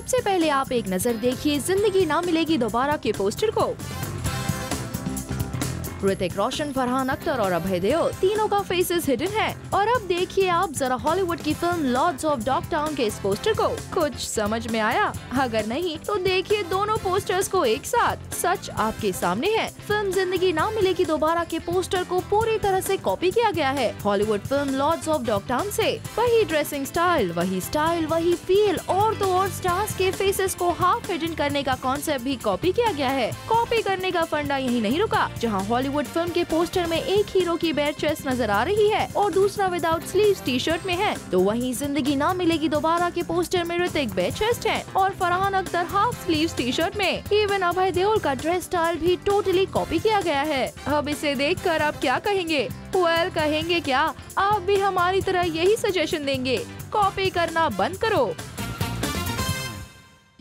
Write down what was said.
सबसे पहले आप एक नजर देखिए जिंदगी ना मिलेगी दोबारा के पोस्टर को। ऋतिक रोशन, फरहान अख्तर और अभय देओल तीनों का फेसेस हिडन है। और अब देखिए आप जरा हॉलीवुड की फिल्म लॉर्ड्स ऑफ डॉगटाउन के इस पोस्टर को। कुछ समझ में आया? अगर नहीं तो देखिए दोनों पोस्टर्स को एक साथ। सच आपके सामने है। फिल्म जिंदगी ना मिलेगी दोबारा के पोस्टर को पूरी तरह से कॉपी किया गया है Hollywood film lords of Dogtown से। वही ड्रेसिंग स्टाइल, वही फील और तो और स्टार्स के फेसेस को हाफ हिडन करने का कॉन्सेप्ट भी कॉपी किया गया है। कॉपी करने का फंडा यही नहीं रुका। जहाँ हॉलीवुड फिल्म के पोस्टर में एक हीरो की बेयर चेस्ट नजर आ रही है और दूसरा विदाउट स्लीव्स टी-शर्ट में है, तो वहीं जिंदगी ना मिलेगी दोबारा के पोस्टर में ऋतिक बेयर चेस्ट है और Farhan Akhtar half sleeves T-shirt में। इवन अभय देओल का ड्रेस स्टाइल भी टोटली कॉपी किया गया है। अब इसे देखकर आप क्या कहेंगे? वेल, कहेंगे क्या, आप भी हमारी तरह यही सजेशन देंगे, कॉपी करना बंद करो।